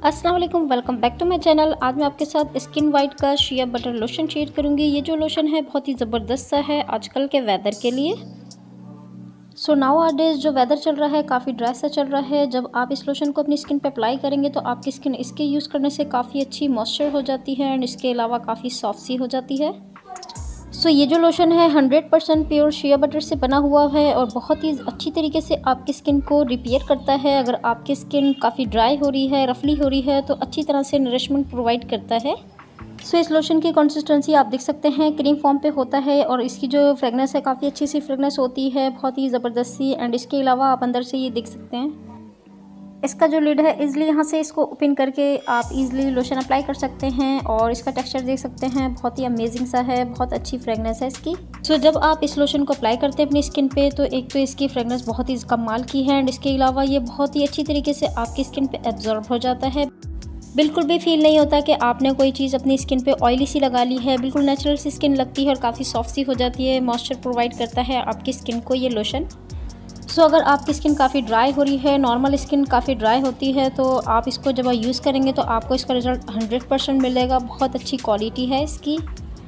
अस्सलाम वालेकुम, welcome back to my channel. आज मैं आपके साथ स्किन वाइट का शिया बटर लोशन शेयर करूंगी। ये जो लोशन है बहुत ही ज़बरदस्त सा है आजकल के वेदर के लिए। सो नाउ आर डेज जो वेदर चल रहा है काफ़ी ड्राई सा चल रहा है। जब आप इस लोशन को अपनी स्किन पे अप्लाई करेंगे तो आपकी स्किन इसके यूज़ करने से काफ़ी अच्छी मॉइस्चर हो जाती है एंड इसके अलावा काफ़ी सॉफ्ट सी हो जाती है। सो ये जो लोशन है 100% प्योर शिया बटर से बना हुआ है और बहुत ही अच्छी तरीके से आपकी स्किन को रिपेयर करता है। अगर आपकी स्किन काफ़ी ड्राई हो रही है, रफली हो रही है तो अच्छी तरह से नरिशमेंट प्रोवाइड करता है। सो इस लोशन की कंसिस्टेंसी आप देख सकते हैं क्रीम फॉर्म पे होता है और इसकी जो फ्रेगनेंस है काफ़ी अच्छी सी फ्रेगनेंस होती है, बहुत ही ज़बरदस्त सी। एंड इसके अलावा आप अंदर से ये देख सकते हैं इसका जो लिड है इजीली यहाँ से इसको ओपन करके आप इजीली लोशन अप्लाई कर सकते हैं। और इसका टेक्सचर देख सकते हैं बहुत ही अमेजिंग सा है, बहुत अच्छी फ्रेगनेंस है इसकी। सो जब आप इस लोशन को अप्लाई करते हैं अपनी स्किन पे तो एक तो इसकी फ्रेगनेंस बहुत ही कमाल की है एंड इसके अलावा ये बहुत ही अच्छी तरीके से आपकी स्किन पे एब्जॉर्ब हो जाता है। बिल्कुल भी फील नहीं होता कि आपने कोई चीज़ अपनी स्किन पे ऑयली सी लगा ली है, बिल्कुल नेचुरल सी स्किन लगती है और काफ़ी सॉफ्ट सी हो जाती है। मॉइस्चर प्रोवाइड करता है आपकी स्किन को ये लोशन। सो अगर आपकी स्किन काफ़ी ड्राई हो रही है, नॉर्मल स्किन काफ़ी ड्राई होती है, तो आप इसको जब यूज़ करेंगे तो आपको इसका रिज़ल्ट 100% मिलेगा। बहुत अच्छी क्वालिटी है इसकी।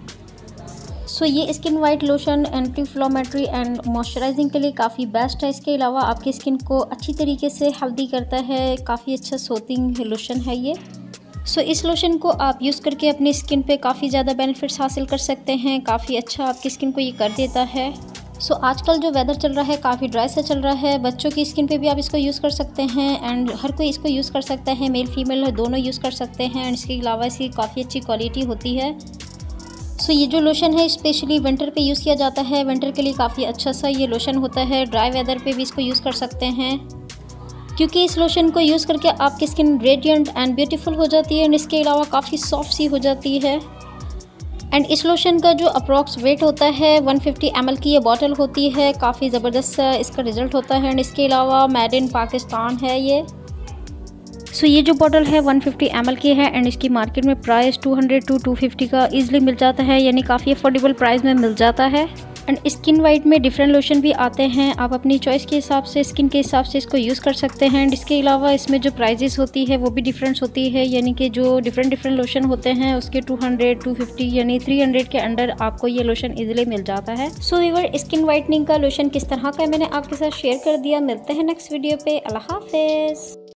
सो ये skin white lotion anti inflammatory and moisturising के लिए काफ़ी बेस्ट है। इसके अलावा आपकी स्किन को अच्छी तरीके से हेल्दी करता है, काफ़ी अच्छा सोथिंग लोशन है ये। सो इस लोशन को आप यूज़ करके अपनी स्किन पे काफ़ी ज़्यादा बेनिफिट्स हासिल कर सकते हैं। काफ़ी अच्छा आपकी स्किन को ये कर देता है। सो आजकल जो वेदर चल रहा है काफ़ी ड्राई सा चल रहा है, बच्चों की स्किन पे भी आप इसको यूज़ कर सकते हैं एंड हर कोई इसको यूज़ कर सकता है, मेल फीमेल दोनों यूज़ कर सकते हैं। एंड इसके अलावा इसकी काफ़ी अच्छी क्वालिटी होती है। सो ये जो लोशन है स्पेशली विंटर पे यूज़ किया जाता है, विंटर के लिए काफ़ी अच्छा सा ये लोशन होता है। ड्राई वेदर पे भी इसको यूज़ कर सकते हैं क्योंकि इस लोशन को यूज़ करके आपकी स्किन रेडिएंट एंड ब्यूटीफुल हो जाती है एंड इसके अलावा काफ़ी सॉफ्ट सी हो जाती है। एंड इस लोशन का जो अप्रॉक्स वेट होता है 150 ml की ये बॉटल होती है। काफ़ी ज़बरदस्त सा इसका रिज़ल्ट होता है एंड इसके अलावा मेड इन पाकिस्तान है ये। सो ये जो बॉटल है 150 ml की है एंड इसकी मार्केट में प्राइस 200 to 250 का ईजिली मिल जाता है, यानी काफ़ी अफोर्डेबल प्राइस में मिल जाता है। एंड स्किन वाइट में डिफरेंट लोशन भी आते हैं, आप अपनी चॉइस के हिसाब से स्किन के हिसाब से इसको यूज़ कर सकते हैं। एंड इसके अलावा इसमें जो प्राइजेस होती है वो भी डिफरेंस होती है, यानी कि जो डिफरेंट लोशन होते हैं उसके 200, 250 यानी 300 के अंडर आपको ये लोशन इजीली मिल जाता है। सो व्यूअर, स्किन वाइटनिंग का लोशन किस तरह का है मैंने आपके साथ शेयर कर दिया। मिलते हैं नेक्स्ट वीडियो पे। अल्लाह हाफिज़।